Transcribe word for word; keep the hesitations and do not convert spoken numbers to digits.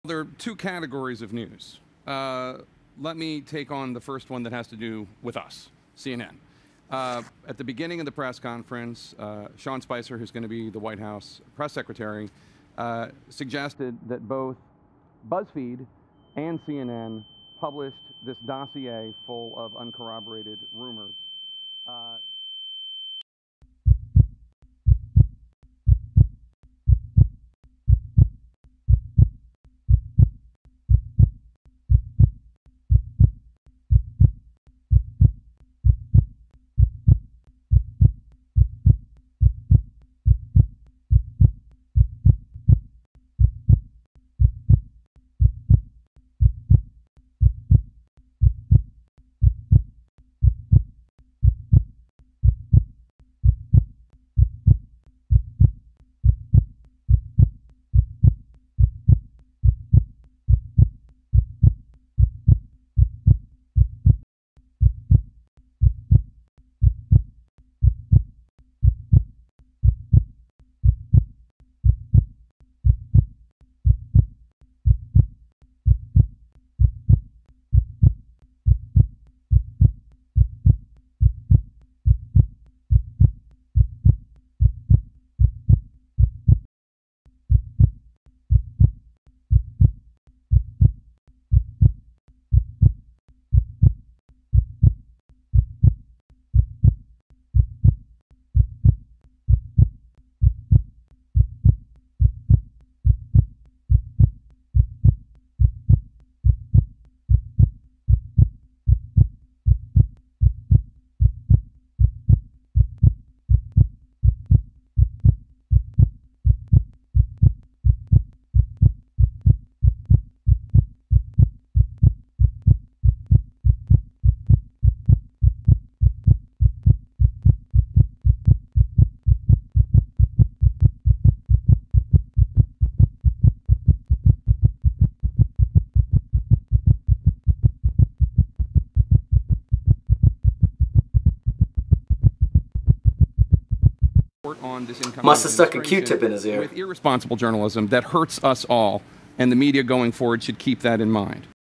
There are two categories of news. Uh, let me take on the first one that has to do with us, C N N. Uh, at the beginning of the press conference, uh, Sean Spicer, who's going to be the White House press secretary, uh, suggested that both BuzzFeed and C N N published this dossier full of uncorroborated rumors. Uh, on this incoming Must have stuck a Q-tip in his ear. With irresponsible journalism that hurts us all, and the media going forward should keep that in mind.